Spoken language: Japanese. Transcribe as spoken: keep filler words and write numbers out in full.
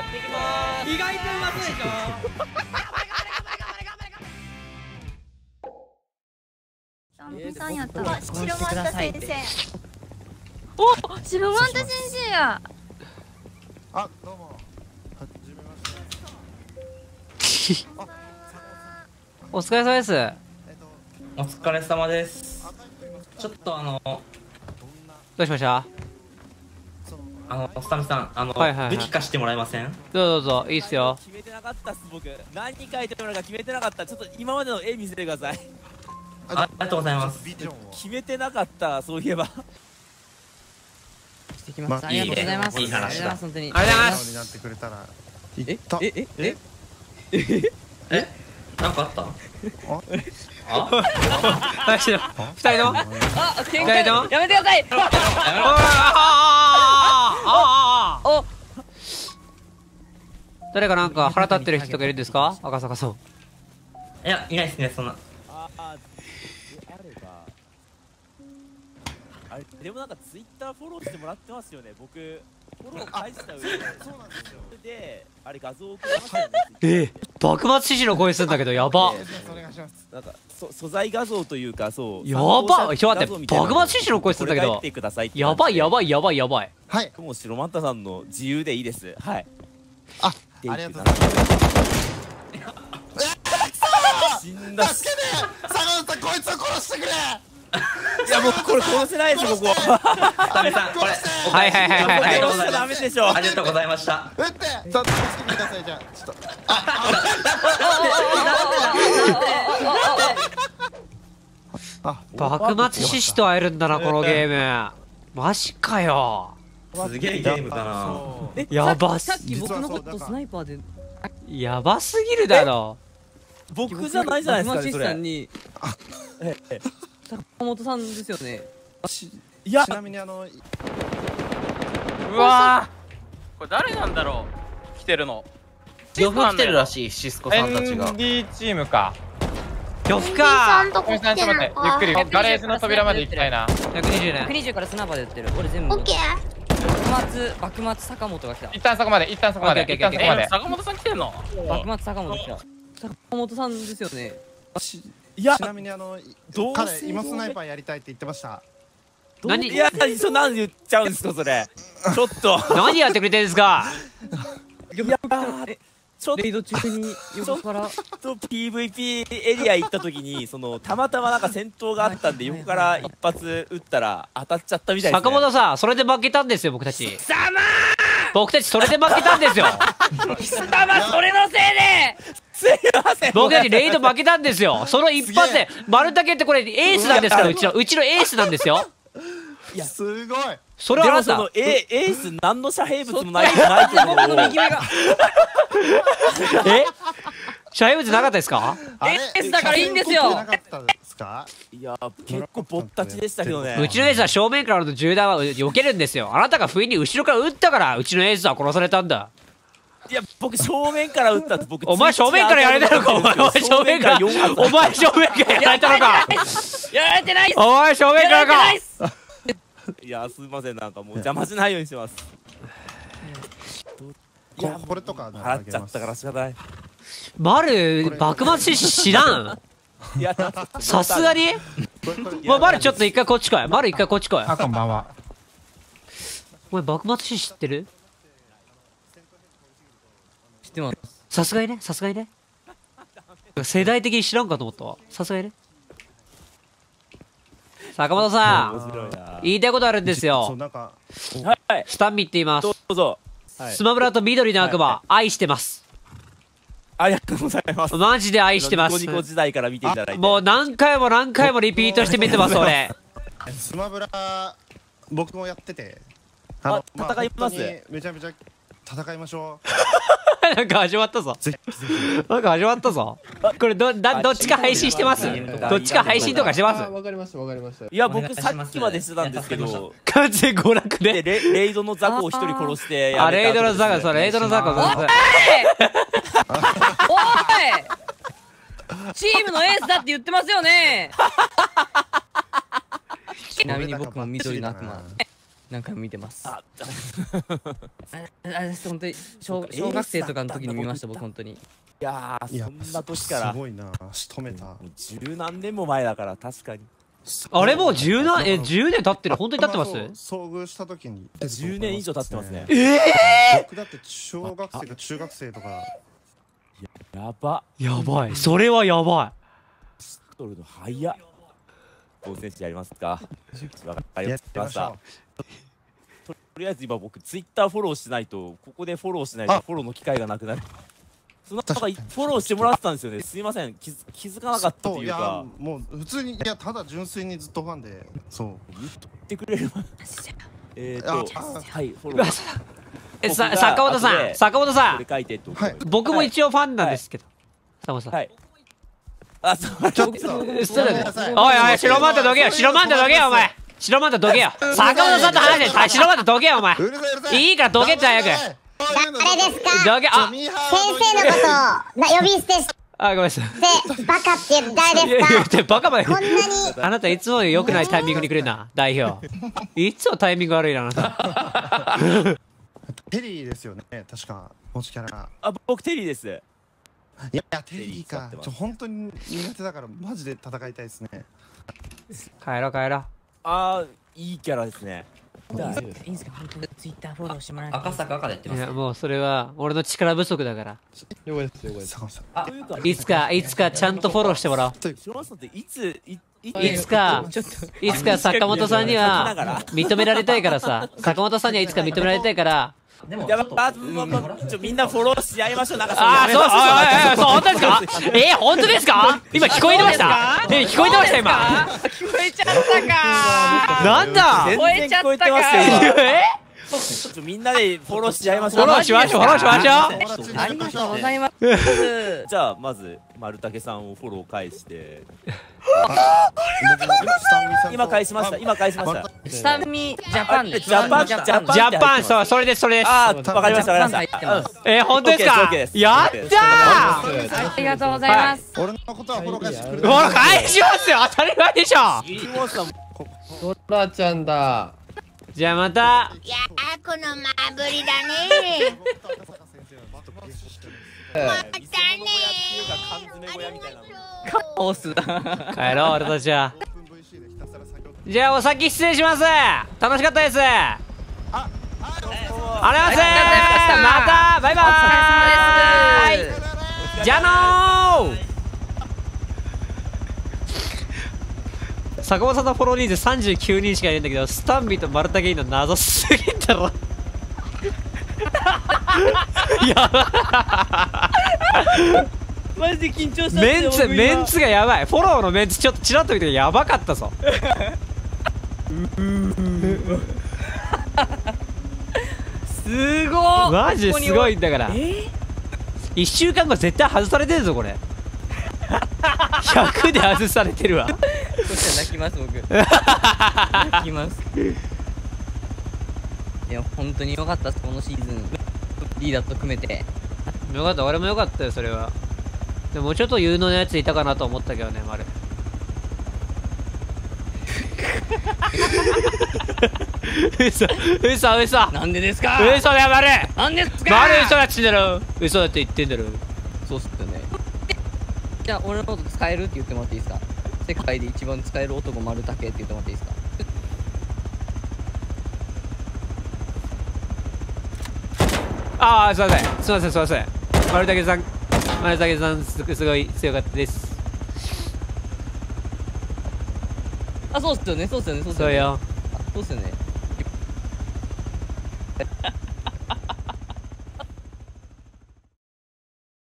やっていきまーす。 意外とうまそうでしょ。 さんやったら白マンタ先生。 お、白マンタ先生や。 あ、どうも。はじめまして。 お疲れ様です。 お疲れ様です。ちょっとあのどうしました？ あのスタミさん、あの、 はいはいはい、 武器貸してもらえません？ どうぞどうぞ、いいっすよ。 決めてなかったっす僕。何書いてもらうか決めてなかった。ちょっと今までの絵見せてください。 ありがとうございます。 決めてなかったそういえば。 してきます。 ありがとうございます。いい話だ。 本当に。ありがとうございます。 になってくれたら。 ええええええなんかあった？あ？ 二人とも。 あ、喧嘩二人とも。 やめてください。お、 誰かなんか腹立ってる人とかいるんですか？赤坂さん。 いや、いないですね、そんな。 ああ、あれば。あれでもなんかツイッターフォローしてもらってますよね。僕フォロー返した上で。そうなんですよ。で、あれ画像送りましたよね。 えー、幕末志士の声するんだけどやば。 お願いします。 なんかそ素材画像というかそう。 やば。ちょっと待って、幕末志士の声するんだけど。やばいやばいやばいやばい。 はい。 もう白マンタさんの自由でいいです。はい。 あ、ありがとうございます。 死んだ。 助けて。坂本さん、こいつを殺してくれ。 いやもうこれ殺せないですここ。 スタミさん、これ。 はいはいはいはい。 殺しちゃダメでしょ。 ありがとうございました。 撃って。さあ、助けてくださいじゃあ。ちょっと。 あ、幕末志士と会えるんだなこのゲーム。マジかよ。 すげえゲームだな。 やばす。 さっき僕のことスナイパーでやばすぎるだろ。 僕じゃないじゃないですかねそれ。 さんに坂本さんですよね。 いやちなみにあのうわー、これ誰なんだろう来てるの。 呂布来てるらしい、シスコさんたちが。 エヌディー チームか。 呂布か。 どこ来てるのゆっくりガレージの扉まで行きたいな。 ひゃくにじゅうねひゃくにじゅうからスナイパーで撃ってる。俺全部オッケー。 幕末幕末坂本が来た。 一旦そこまで、一旦そこまで、 オッケーオッケー一旦そこまで。 坂本さん来てんの？ 幕末坂本来た。坂本さんですよね。 いやちなみにあのどう彼今スナイパーやりたいって言ってました。 何いやそれなんで言っちゃうんですかそれ。ちょっと何やってくれてるんですか。 いやーちょっレイド中に横からと ピーブイピー エリア行った時にそのたまたまなんか戦闘があったんで横から一発撃ったら当たっちゃったみたいですね。 坂本さん、それで負けたんですよ僕たち。僕たちそれで負けたんですよ。 貴様それのせいですいません。 僕たちレイド負けたんですよ。その一発で丸竹ってこれエースなんですから、うちのうちのエースなんですよ。 いやすごい。 それはあなたでもそのエエース何の遮蔽物もないないところを右目がえ遮蔽物なかったですか。 エースだからいいんですよ。 なかったですか。 いや結構ぼったちでしたけどね。 うちのエースは正面からの銃弾は避けるんですよ。あなたが不意に後ろから撃ったからうちのエースは殺されたんだ。 いや僕正面から撃ったって僕お前正面からやられたのか。お前お前正面からお前正面からやられたのか。 やられてないっす。 お前正面からか。 いやすみませんなんかもう邪魔しないようにしてます。いやこれとか払っちゃったから仕方ない。 丸幕末志士知らん。 いやさすがに。もう丸ちょっと一回こっち来い。丸一回こっち来い。 あ、こんばんは。 お前幕末志士知ってる？ 知ってます。 さすがにね、さすがにね。世代的に知らんかと思ったわ。さすがにね。坂本さん、言いたいことあるんですよ。 なんかはいスタンミって言います。 どうぞ。 スマブラと緑の悪魔、愛してます。 ありがとうございます。 マジで愛してます。 ニコニコ時代から見ていただいて。 もう何回も何回もリピートして見てます俺。 スマブラ僕もやってて。 あ戦います。 めちゃめちゃ戦いましょう。 なんか始まったぞ。なんか始まったぞ。これどだどっちか配信してます？どっちか配信とかしてます？ わかりましたわかりました。 いや僕さっきまでしてたんですけど。 完全娯楽で。 レレイドの雑魚を一人殺してあレイドの雑魚そうレイドの雑魚。 おいチームのエースだって言ってますよね。ちなみに僕も緑の悪魔。 何回も見てます。あああれです、本当に小小学生とかの時に見ました僕本当に。 いやーいやそんな年からすごいな仕留めた。 もう十何年も前だから確かにあれもう十何えじゅうねん経ってる。本当に経ってます遭遇した時にじゅうねん以上経ってますね。 ええ僕だって小学生か中学生とか。 やばやばい、それはやば取るの早っ。高選手やりますか。わかりやました。 ってみましょとりあえず今僕ツイッターフォローしないとここでフォローしないとあフォローの機会がなくなる。その中フォローしてもらってたんですよね。すいません気づ気づかなかったとう。 いいうやかもう普通にいやただ純粋にずっとファンでそう。 言ってくれれば。えっとあはいフォい。うわロー。 さえさ坂本さん坂本さんこれ書いてと。 はい僕も一応ファンなんですけど、坂本さん、 はい。あそうちょっとえ失礼だよごめんなさいおいおい白マンタどけよ白マンタどけよお前白マンタどけよ坂本さんと話して白マンタどけよお前うるさいうるさい。 いいからどけって早く誰ですか？ どけあ先生のことをな呼び捨てしあごめんなさいてバカっていう誰いやですか？ 言ってバカまでこんなにあなたいつも良くないタイミングに来るな代表いつもタイミング悪いなあなたテリーですよね確か公式キャラ。 あ僕テリーです。 いやテリーかテリー使ってますちょ本当に苦手だからマジで戦いたいですね。 帰ろう帰ろうあーいいキャラですね。じゃあいいんですか本当にツイッターフォローしてもらって。 赤坂赤でやってます。 いやもうそれは俺の力不足だから坂本さんあというかいつかいつかちゃんとフォローしてもらおう白松さんっていついいいつかちょっといつか坂本さんには認められたいからさ坂本さんにはいつか認められたいからでもやばちょっとあままちょみんなフォローし合いましょう。なんかああそうやめましょそうそう本当ですかえー、本当ですか今聞こえてましたえー、聞こえてました今聞こえちゃったか。 なんだ全然聞こえてますよ。 えちょっとみんなでフォローし合いましフォょう。 ローしましょうフォローしましょうありがとうございます。 じゃあまず丸竹さんをフォロー返して今返しました今返しました。 スタミジャパンでジャパンジャジャパンジャパンそうそれですそれですあーわかりましたわかりま入っしてた。 ます。 えー、本当ですか OK ですやったーありがとうございます。 俺のことはフォロー返してくれた。 ほら返しますよ当たり前でしょキモさんトラちゃんだ。 じゃあまたいやーこのまぶりだねー。またねー。 カオスだ。 帰ろう俺たちはじゃあお先失礼します楽しかったですありがとうございますまたバイバーイじゃあのー坂本さんのフォロー人数さんじゅうきゅうにんしかいないんだけどスタンビと丸太ゲインの謎すぎんだろやばマジで緊張した。 メンツメンツがやばいフォローのメンツちょっとチラッと見てやばかったぞすごい。 マジですごいんだからえいっしゅうかんご絶対外されてるぞこれひゃくで外されてるわそしたら泣きます僕。泣きます。いや本当に良かったですこのシーズン。リーダーと組めて。 よかった俺もよかったよそれはでももうちょっと有能なやついたかなと思ったけどね丸嘘嘘嘘なんでですか。 嘘だよ丸なんですか。 丸嘘だっつってんだろ嘘だって言ってんだろそうっすよね。じゃあ俺のこと使えるって言ってもらっていいですか。世界で一番使える男丸竹って言ってもらっていいですか。 ああすいませんすいませんすいません丸竹さん丸竹さんすすごい強かったですあそうっすよねそうっすよねそうっすよね。 そうよあそうっすよね。